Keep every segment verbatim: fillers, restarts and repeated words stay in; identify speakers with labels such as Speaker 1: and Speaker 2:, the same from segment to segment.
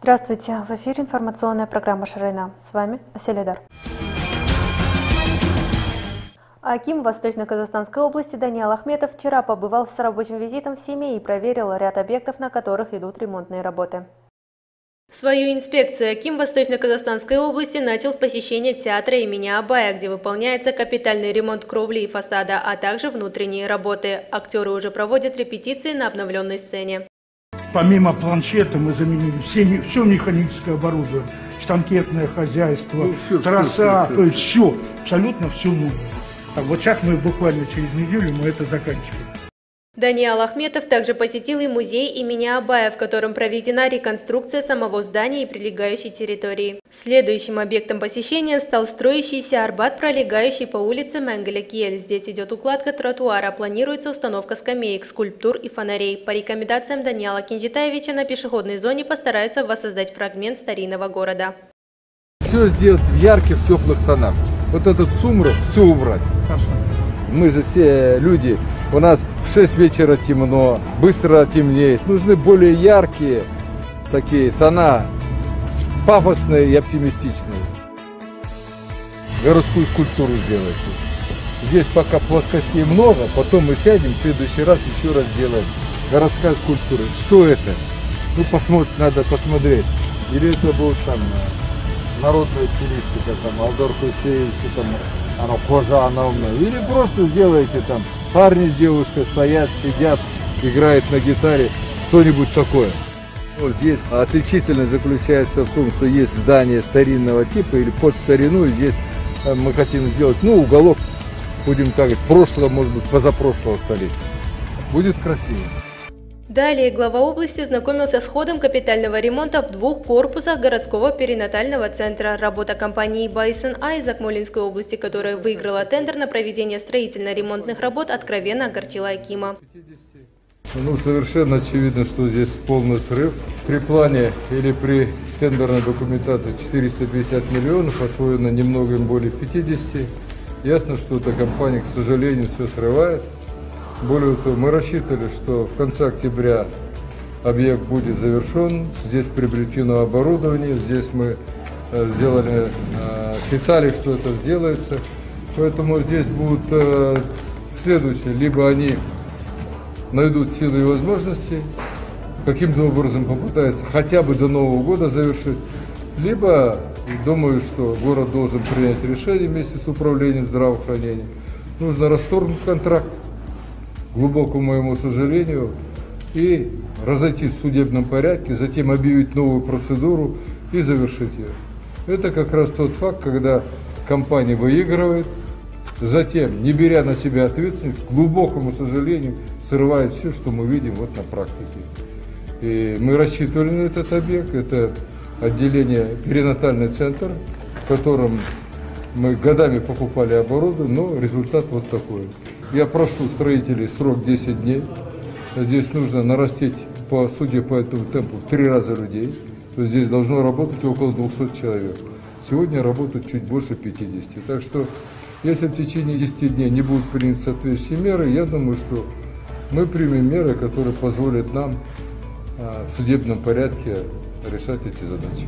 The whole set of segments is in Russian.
Speaker 1: Здравствуйте! В эфире информационная программа «Шарайна». С вами Аселедар. Аким Восточно-Казахстанской области Даниал Ахметов вчера побывал с рабочим визитом в Семей и проверил ряд объектов, на которых идут ремонтные работы. Свою инспекцию Аким Восточно-Казахстанской области начал с посещения театра имени Абая, где выполняется капитальный ремонт кровли и фасада, а также внутренние работы. Актеры уже проводят репетиции на обновленной сцене.
Speaker 2: Помимо планшета мы заменили все, все механическое оборудование, штанкетное хозяйство, ну, все, троса, все, все, все, то есть все, абсолютно все нужно. А вот сейчас мы буквально через неделю мы это заканчиваем.
Speaker 1: Даниал Ахметов также посетил и музей имени Абая, в котором проведена реконструкция самого здания и прилегающей территории. Следующим объектом посещения стал строящийся Арбат, пролегающий по улице Менгеле-Киель. Здесь идет укладка тротуара, планируется установка скамеек, скульптур и фонарей. По рекомендациям Даниала Кенжетаевича, на пешеходной зоне постараются воссоздать фрагмент старинного города.
Speaker 3: Все сделать в ярких, теплых тонах. Вот этот сумрак все убрать. Мы же все люди, у нас в шесть вечера темно, быстро темнеет. Нужны более яркие такие тона, пафосные и оптимистичные. Городскую скульптуру сделайте. Здесь пока плоскостей много, потом мы сядем, в следующий раз еще раз сделаем. Городская скульптура. Что это? Ну, посмотреть, надо посмотреть. Или это будет там народная стилистика, там, Алдор Кусеевич, там, оно кожа, она умная. Или просто сделайте там, парни с девушкой стоят, сидят, играют на гитаре, что-нибудь такое. Вот здесь отличительность заключается в том, что есть здание старинного типа или под старину, и здесь мы хотим сделать, ну, уголок, будем так говорить, прошлого, может быть, позапрошлого столетия. Будет красиво.
Speaker 1: Далее глава области знакомился с ходом капитального ремонта в двух корпусах городского перинатального центра. Работа компании Байсон А из Акмолинской области, которая выиграла тендер на проведение строительно-ремонтных работ, откровенно огорчила Акима.
Speaker 3: Ну, совершенно очевидно, что здесь полный срыв. При плане или при тендерной документации четыреста пятьдесят миллионов, освоено немного более пятидесяти. Ясно, что эта компания, к сожалению, все срывает. Более того, мы рассчитывали, что в конце октября объект будет завершен, здесь приобретено оборудование, здесь мы сделали, считали, что это сделается. Поэтому здесь будут следующее, либо они найдут силы и возможности, каким-то образом попытаются хотя бы до Нового года завершить, либо думаю, что город должен принять решение вместе с управлением здравоохранения. Нужно расторгнуть контракт, к глубокому моему сожалению, и разойтись в судебном порядке, затем объявить новую процедуру и завершить ее. Это как раз тот факт, когда компания выигрывает, затем, не беря на себя ответственность, к глубокому сожалению, срывает все, что мы видим вот на практике. И мы рассчитывали на этот объект, это отделение перинатальный центр, в котором мы годами покупали оборудование, но результат вот такой. Я прошу строителей срок десять дней. Здесь нужно нарастить, по, судя по этому темпу, в три раза людей. То есть здесь должно работать около двухсот человек. Сегодня работают чуть больше пятидесяти. Так что, если в течение десяти дней не будут приняты соответствующие меры, я думаю, что мы примем меры, которые позволят нам а, в судебном порядке решать эти задачи.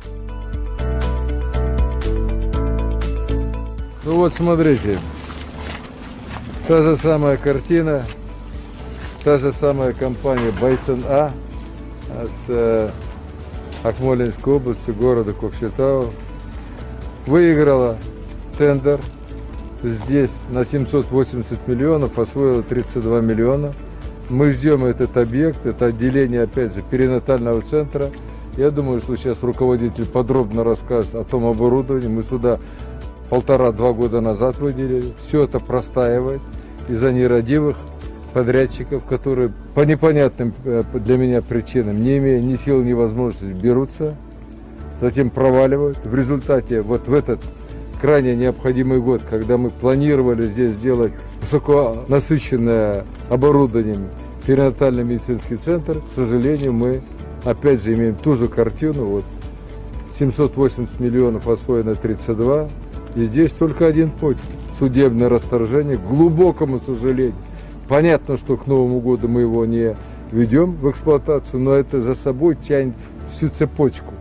Speaker 3: Ну вот, смотрите. Та же самая картина, та же самая компания Байсон А с э, Акмолинской области, города Кокшетау, выиграла тендер. Здесь на семьсот восемьдесят миллионов, освоила тридцать два миллиона. Мы ждем этот объект, это отделение, опять же, перинатального центра. Я думаю, что сейчас руководитель подробно расскажет о том оборудовании. Мы сюда полтора-два года назад выделили. Все это простаивает из-за нерадивых подрядчиков, которые по непонятным для меня причинам, не имея ни сил, ни возможности, берутся, затем проваливают. В результате вот в этот крайне необходимый год, когда мы планировали здесь сделать высоконасыщенное оборудованием перинатальный медицинский центр, к сожалению, мы опять же имеем ту же картину. Вот семьсот восемьдесят миллионов освоено тридцать два. И здесь только один путь – судебное расторжение, к глубокому сожалению. Понятно, что к Новому году мы его не ведем в эксплуатацию, но это за собой тянет всю цепочку.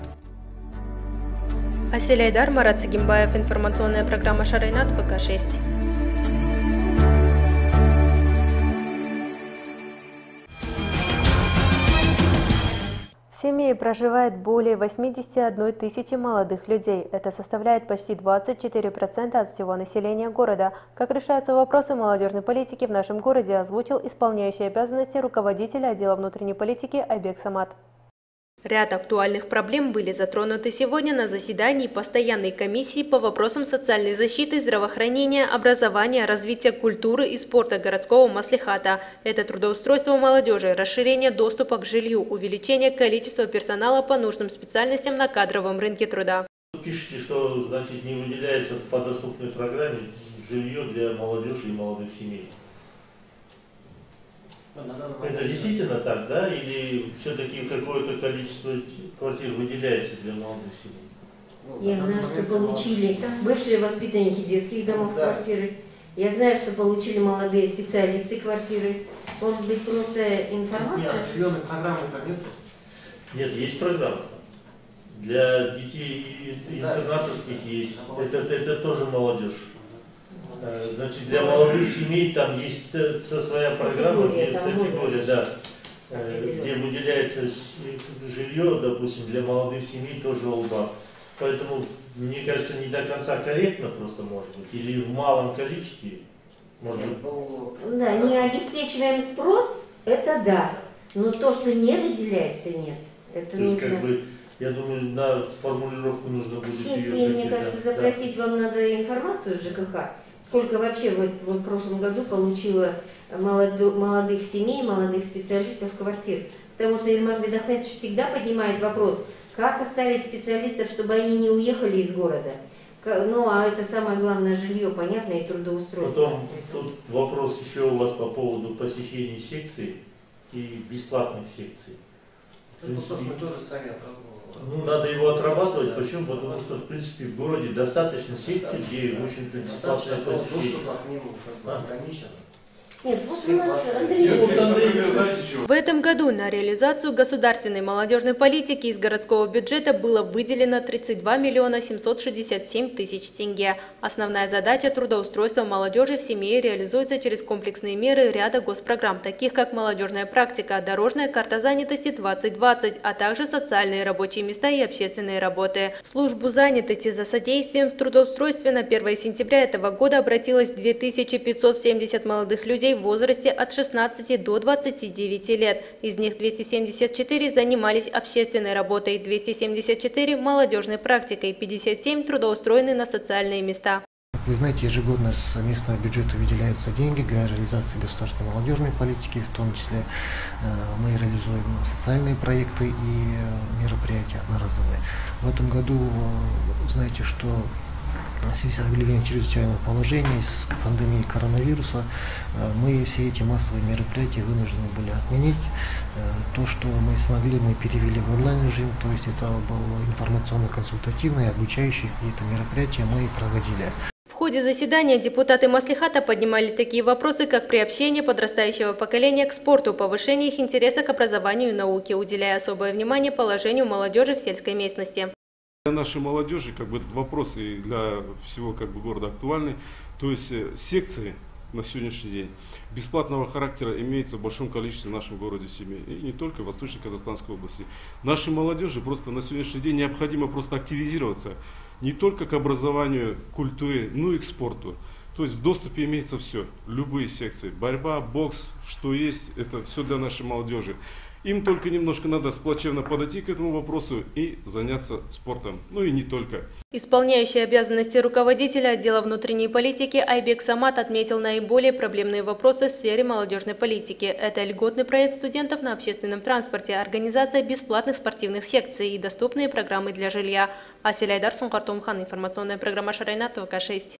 Speaker 1: Асель Айдар, Марат Сагимбаев, информационная программа Шарайнат, вэ ка шесть. В Семее проживает более восьмидесяти одной тысячи молодых людей. Это составляет почти двадцать четыре процента от всего населения города. Как решаются вопросы молодежной политики в нашем городе, озвучил исполняющий обязанности руководителя отдела внутренней политики Айбек Самат. Ряд актуальных проблем были затронуты сегодня на заседании постоянной комиссии по вопросам социальной защиты, здравоохранения, образования, развития культуры и спорта городского маслихата. Это трудоустройство молодежи, расширение доступа к жилью, увеличение количества персонала по нужным специальностям на кадровом рынке труда.
Speaker 4: Пишите, что значит не выделяется по доступной программе жилье для молодежи и молодых семей. Это действительно так, да? Или все-таки какое-то количество квартир выделяется для молодых семей?
Speaker 5: Я знаю, что получили бывшие воспитанники детских домов да. квартиры. Я знаю, что получили молодые специалисты квартиры. Может быть, просто информация?
Speaker 6: Нет, определенной программы-то нет.
Speaker 4: Нет, есть программа. Для детей интернатовских да. есть. Это, это тоже молодежь. Значит, для молодых семей там есть своя программа, где, категория, да, где выделяется жилье, допустим, для молодых семей тоже ОЛБА. Поэтому, мне кажется, не до конца корректно просто может быть, или в малом количестве. Может быть.
Speaker 5: Да, не обеспечиваем спрос, это да, но то, что не выделяется, нет. Это
Speaker 4: то
Speaker 5: нужно...
Speaker 4: есть, как бы, я думаю, на формулировку нужно будет
Speaker 5: Сессии,
Speaker 4: ее...
Speaker 5: мне кажется, запросить да. вам надо информацию ЖКХ. Сколько вообще вот, вот в прошлом году получило молодо, молодых семей, молодых специалистов квартир? Потому что Ильмар Бедахметович всегда поднимает вопрос, как оставить специалистов, чтобы они не уехали из города. Ну, а это самое главное жилье, понятно, и трудоустройство.
Speaker 4: Потом тут вопрос еще у вас по поводу посещения секций и бесплатных секций.
Speaker 6: Ну, мы тоже сами отработали.
Speaker 4: Ну, надо его отрабатывать. Почему? Потому что, в принципе, в городе достаточно секций, где, в общем-то, бесплатное посещение.
Speaker 6: Доступ к нему ограничен.
Speaker 5: Нет, вот у нас Андрей.
Speaker 1: В этом году на реализацию государственной молодежной политики из городского бюджета было выделено тридцать два миллиона семьсот шестьдесят семь тысяч тенге. Основная задача трудоустройства молодежи в семье реализуется через комплексные меры ряда госпрограмм, таких как молодежная практика, дорожная карта занятости двадцать двадцать, а также социальные рабочие места и общественные работы. В службу занятости за содействием в трудоустройстве на первое сентября этого года обратилось две тысячи пятьсот семьдесят молодых людей в возрасте от шестнадцати до двадцати девяти лет. Из них двести семьдесят четыре занимались общественной работой, двести семьдесят четыре – молодежной практикой, пятьдесят семь трудоустроены на социальные места.
Speaker 7: Вы знаете, ежегодно с местного бюджета выделяются деньги для реализации государственной молодежной политики, в том числе мы реализуем социальные проекты и мероприятия одноразовые. В этом году, знаете, что в связи с объявлением чрезвычайного положения, с пандемией коронавируса, мы все эти массовые мероприятия вынуждены были отменить. То, что мы смогли, мы перевели в онлайн-режим, то есть это было информационно-консультативное, обучающие какие-то мероприятия мы проводили.
Speaker 1: В ходе заседания депутаты Маслихата поднимали такие вопросы, как приобщение подрастающего поколения к спорту, повышение их интереса к образованию и науке, уделяя особое внимание положению молодежи в сельской местности.
Speaker 8: Для нашей молодежи как бы этот вопрос и для всего как бы города актуальный. То есть секции на сегодняшний день бесплатного характера имеется в большом количестве в нашем городе семей. И не только в Восточно-Казахстанской области. Нашей молодежи просто на сегодняшний день необходимо просто активизироваться не только к образованию, культуре, но и к спорту. То есть в доступе имеется все, любые секции. Борьба, бокс, что есть, это все для нашей молодежи. Им только немножко надо сплоченно подойти к этому вопросу и заняться спортом. Ну и не только.
Speaker 1: Исполняющий обязанности руководителя отдела внутренней политики Айбек Самат отметил наиболее проблемные вопросы в сфере молодежной политики. Это льготный проезд студентов на общественном транспорте, организация бесплатных спортивных секций и доступные программы для жилья. Асель Айдар, Сункартумхан, информационная программа Шарайнат, вэ ка шесть.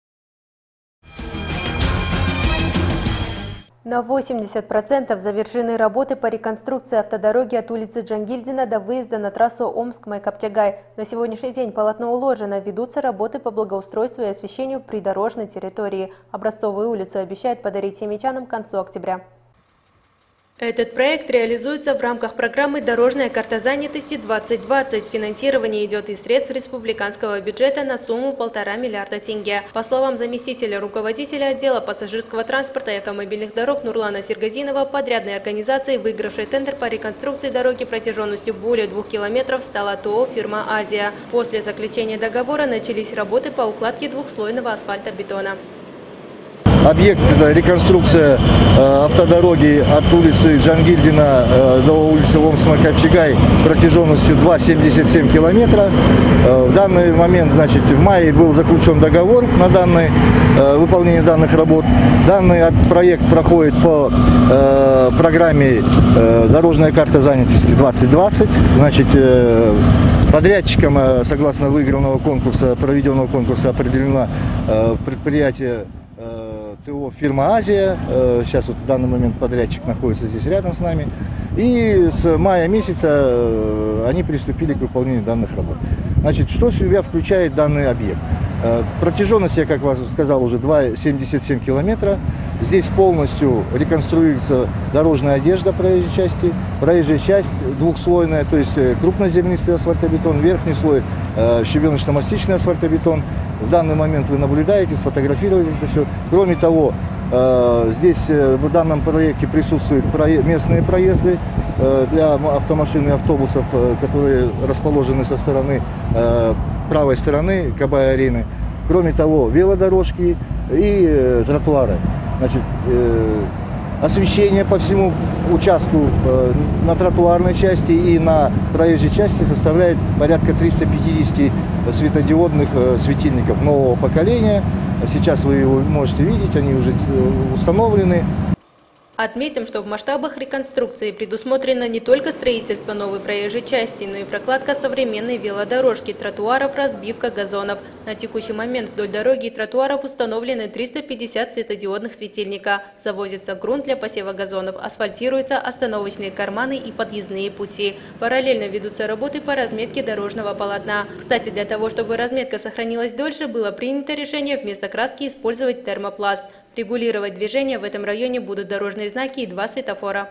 Speaker 1: На восемьдесят процентов завершены работы по реконструкции автодороги от улицы Джангильдина до выезда на трассу Омск-Майкопчагай. На сегодняшний день полотно уложено, ведутся работы по благоустройству и освещению придорожной территории. Образцовую улицу обещают подарить семичанам к концу октября. Этот проект реализуется в рамках программы «Дорожная карта занятости двадцать двадцать». Финансирование идет из средств республиканского бюджета на сумму полтора миллиарда тенге. По словам заместителя руководителя отдела пассажирского транспорта и автомобильных дорог Нурлана Сергазинова, подрядной организацией, выигравшей тендер по реконструкции дороги протяженностью более двух километров, стала ТО «Фирма Азия». После заключения договора начались работы по укладке двухслойного асфальтобетона.
Speaker 9: Объект – это реконструкция э, автодороги от улицы Джангильдина э, до улицы Омсма-Капчагай протяженностью два целых семьдесят семь сотых километра. Э, в данный момент, значит, в мае был заключен договор на данное э, выполнение данных работ. Данный проект проходит по э, программе э, «Дорожная карта занятости двадцать двадцать». Значит, э, подрядчиком, э, согласно выигранного конкурса, проведенного конкурса, определено э, предприятие ТО «Фирма Азия». Сейчас вот в данный момент подрядчик находится здесь рядом с нами. И с мая месяца они приступили к выполнению данных работ. Значит, что в себя включает данный объект? Протяженность, я как вас сказал, уже два целых семьдесят семь сотых километра. Здесь полностью реконструируется дорожная одежда проезжей части. Проезжая часть двухслойная, то есть крупнозернистый асфальтобетон, верхний слой щебеночно-мастичный асфальтобетон. В данный момент вы наблюдаете, сфотографируете это все. Кроме того, здесь в данном проекте присутствуют местные проезды для автомашин и автобусов, которые расположены со стороны правой стороны Кабай-арены. Кроме того, велодорожки и тротуары. Значит, освещение по всему участку на тротуарной части и на проезжей части составляет порядка триста пятьдесят светодиодных светильников нового поколения. Сейчас вы его можете видеть, они уже установлены.
Speaker 1: Отметим, что в масштабах реконструкции предусмотрено не только строительство новой проезжей части, но и прокладка современной велодорожки, тротуаров, разбивка газонов. На текущий момент вдоль дороги и тротуаров установлены триста пятьдесят светодиодных светильника. Завозится грунт для посева газонов, асфальтируются остановочные карманы и подъездные пути. Параллельно ведутся работы по разметке дорожного полотна. Кстати, для того, чтобы разметка сохранилась дольше, было принято решение вместо краски использовать термопласт. Регулировать движение в этом районе будут дорожные знаки и два светофора.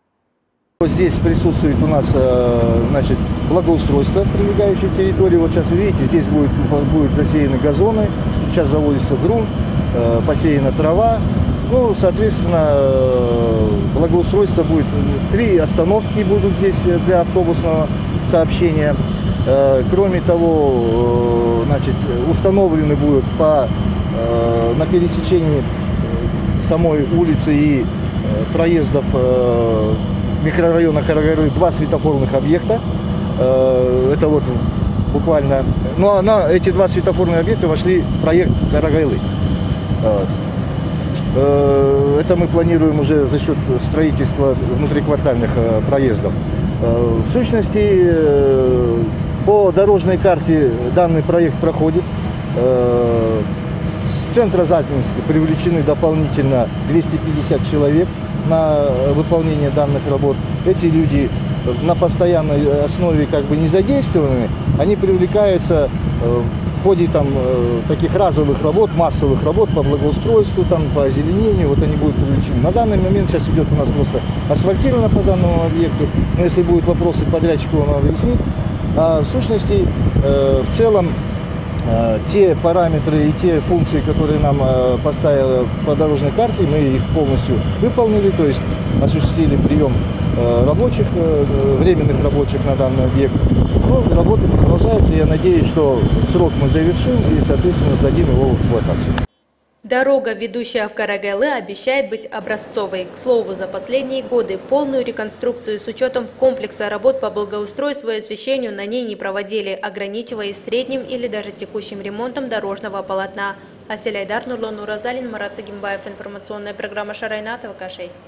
Speaker 9: Здесь присутствует у нас, значит, благоустройство прилегающей территории. Вот сейчас вы видите, здесь будет, будут засеяны газоны, сейчас заводится грунт, посеяна трава. Ну, соответственно, благоустройство будет. Три остановки будут здесь для автобусного сообщения. Кроме того, значит, установлены будут по, на пересечении самой улицы и проездов микрорайона Карагайлы два светофорных объекта. Это вот буквально... Ну, а на эти два светофорных объекта вошли в проект Карагайлы. Это мы планируем уже за счет строительства внутриквартальных проездов. В сущности, по дорожной карте данный проект проходит. С центра занятости привлечены дополнительно двести пятьдесят человек на выполнение данных работ. Эти люди на постоянной основе как бы не задействованы, они привлекаются в ходе там таких разовых работ, массовых работ по благоустройству, там, по озеленению, вот они будут привлечены. На данный момент сейчас идет у нас просто асфальтировано по данному объекту, но если будут вопросы к подрядчику, он объяснит. А в сущности, в целом, те параметры и те функции, которые нам поставили по дорожной карте, мы их полностью выполнили, то есть осуществили прием рабочих, временных рабочих на данный объект. Ну, работа продолжается, я надеюсь, что в срок мы завершим и, соответственно, сдадим его в эксплуатацию.
Speaker 1: Дорога, ведущая в Карагайлы, обещает быть образцовой. К слову, за последние годы полную реконструкцию с учетом комплекса работ по благоустройству и освещению на ней не проводили, ограничиваясь средним или даже текущим ремонтом дорожного полотна. Асель Айдар, Нурлан Нуразалин, Марат Сагимбаев. Информационная программа Шарайна, Т В К шесть.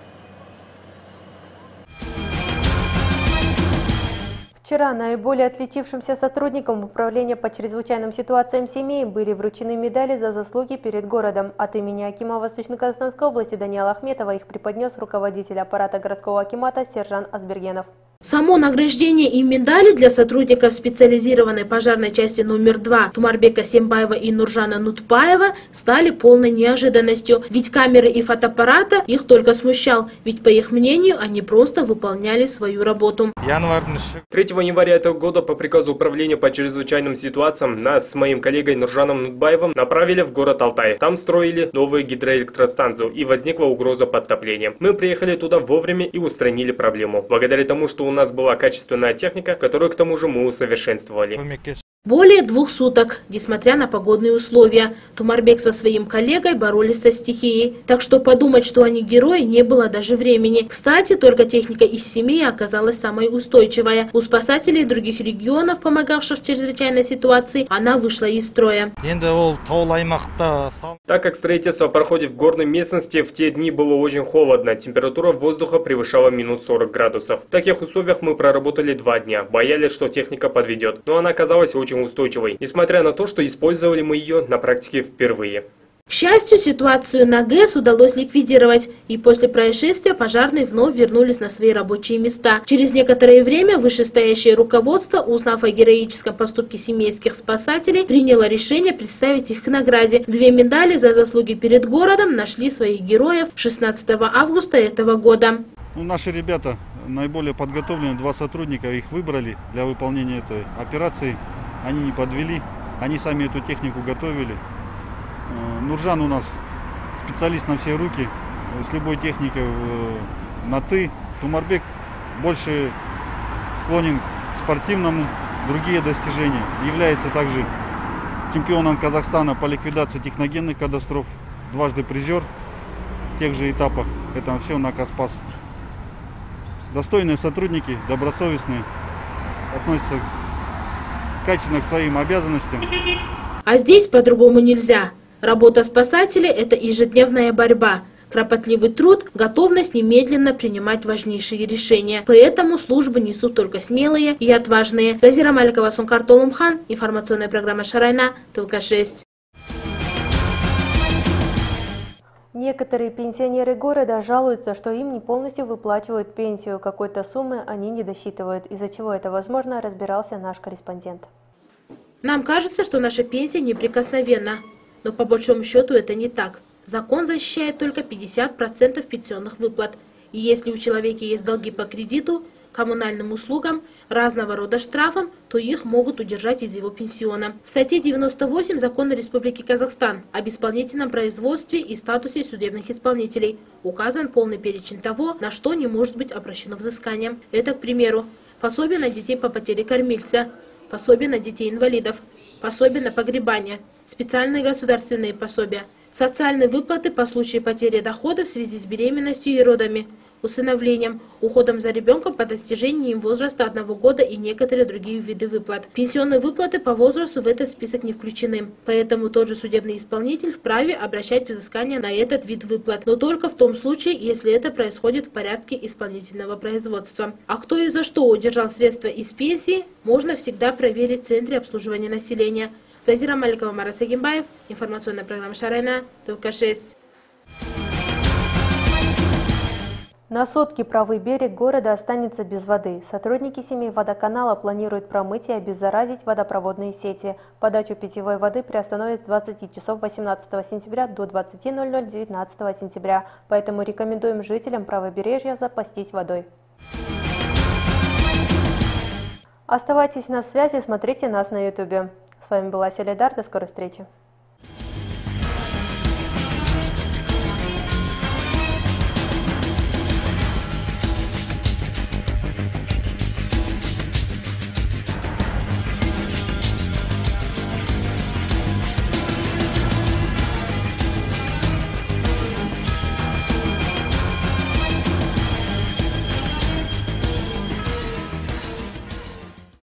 Speaker 1: Вчера наиболее отличившимся сотрудникам Управления по чрезвычайным ситуациям семей были вручены медали за заслуги перед городом. От имени акима Восточно-Казахстанской области Даниила Ахметова их преподнес руководитель аппарата городского акимата Сержан Азбергенов.
Speaker 10: Само награждение и медали для сотрудников специализированной пожарной части номер два Тумарбека Сембаева и Нуржана Нутпаева стали полной неожиданностью. Ведь камеры и фотоаппарата их только смущал, ведь по их мнению они просто выполняли свою работу.
Speaker 11: третьего января этого года по приказу Управления по чрезвычайным ситуациям нас с моим коллегой Нуржаном Нутбаевым направили в город Алтай. Там строили новую гидроэлектростанцию и возникла угроза подтопления. Мы приехали туда вовремя и устранили проблему. Благодаря тому, что у нас была качественная техника, которую к тому же мы усовершенствовали.
Speaker 10: Более двух суток, несмотря на погодные условия, Тумарбек со своим коллегой боролись со стихией. Так что подумать, что они герои, не было даже времени. Кстати, только техника из семьи оказалась самой устойчивая. У спасателей других регионов, помогавших в чрезвычайной ситуации, она вышла из строя.
Speaker 11: Так как строительство проходит в горной местности, в те дни было очень холодно. Температура воздуха превышала минус сорок градусов. В таких условиях мы проработали два дня. Боялись, что техника подведет. Но она оказалась очень устойчивой, несмотря на то, что использовали мы ее на практике впервые.
Speaker 10: К счастью, ситуацию на ГЭС удалось ликвидировать, и после происшествия пожарные вновь вернулись на свои рабочие места. Через некоторое время вышестоящее руководство, узнав о героическом поступке семейских спасателей, приняло решение представить их к награде. Две медали за заслуги перед городом нашли своих героев шестнадцатого августа этого года.
Speaker 12: Ну, наши ребята наиболее подготовлены, два сотрудника, их выбрали для выполнения этой операции. Они не подвели, они сами эту технику готовили. Нуржан у нас специалист на все руки, с любой техникой на «ты». Тумарбек больше склонен к спортивному, другие достижения. Является также чемпионом Казахстана по ликвидации техногенных катастроф, дважды призер в тех же этапах. Это все на Казпас. Достойные сотрудники, добросовестные, относятся качественно к своим обязанностям.
Speaker 10: А здесь по-другому нельзя. Работа спасателей – это ежедневная борьба, кропотливый труд, готовность немедленно принимать важнейшие решения. Поэтому службы несут только смелые и отважные. Зазира Маликова, Сункар Толумхан, информационная программа Шарайна, ТВК шесть.
Speaker 1: Некоторые пенсионеры города жалуются, что им не полностью выплачивают пенсию. Какой-то суммы они не досчитывают. Из-за чего это возможно, разбирался наш корреспондент.
Speaker 10: Нам кажется, что наша пенсия неприкосновенна. Но по большому счету это не так. Закон защищает только пятьдесят процентов пенсионных выплат. И если у человека есть долги по кредиту, коммунальным услугам, разного рода штрафам, то их могут удержать из его пенсиона. В статье девяносто восемь Закона Республики Казахстан об исполнительном производстве и статусе судебных исполнителей указан полный перечень того, на что не может быть обращено взыскание. Это, к примеру, пособие на детей по потере кормильца, пособие на детей-инвалидов, пособие на погребание, специальные государственные пособия, социальные выплаты по случаю потери дохода в связи с беременностью и родами, усыновлением, уходом за ребенком по достижении им возраста одного года и некоторые другие виды выплат. Пенсионные выплаты по возрасту в этот список не включены, поэтому тот же судебный исполнитель вправе обращать взыскание на этот вид выплат, но только в том случае, если это происходит в порядке исполнительного производства. А кто и за что удержал средства из пенсии, можно всегда проверить в Центре обслуживания населения. Зазира Маликова, Марат Сагимбаев, информационная программа Шарайна, ТВК шесть.
Speaker 1: На сутки правый берег города останется без воды. Сотрудники семей водоканала планируют промыть и обеззаразить водопроводные сети. Подачу питьевой воды приостановят с двадцати часов восемнадцатого сентября до двадцати ноль-ноль девятнадцатого сентября. Поэтому рекомендуем жителям правобережья запастись водой. Оставайтесь на связи, смотрите нас на ютубе. С вами была Селидар. До скорой встречи.